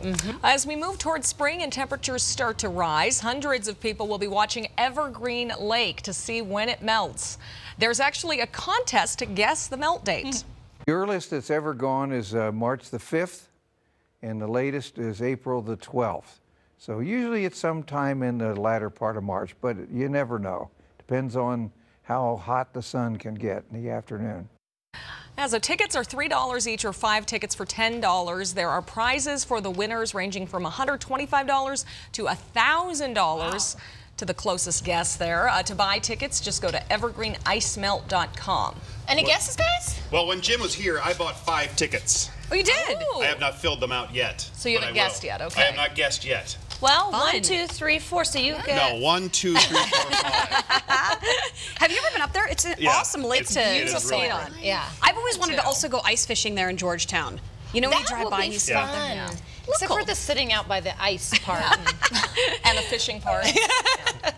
As we move towards spring and temperatures start to rise, hundreds of people will be watching Evergreen Lake to see when it melts. There's actually a contest to guess the melt date. The earliest it's ever gone is March the 5th, and the latest is April the 12th. So usually it's sometime in the latter part of March, but you never know. Depends on how hot the sun can get in the afternoon. So tickets are $3 each, or 5 tickets for $10. There are prizes for the winners ranging from $125 to $1,000 to the closest guess there. To buy tickets, just go to evergreenicemelt.com. Any guesses, guys? Well, when Jim was here, I bought 5 tickets. Oh, you did? Oh. I have not filled them out yet. So you but haven't I will. guessed yet, okay. I have not guessed yet. Well, Fun. 1, 2, 3, 4. So you get. No, 1, 2, 3, 4, 5. Have you ever been up there? It's an Yeah, awesome lake it's to beautiful. see it on. Yeah. I've always wanted to also go ice fishing there in Georgetown. You know when you That drive would by be and you see fun. out there? Yeah. Except for the sitting out by the ice part. And the fishing part.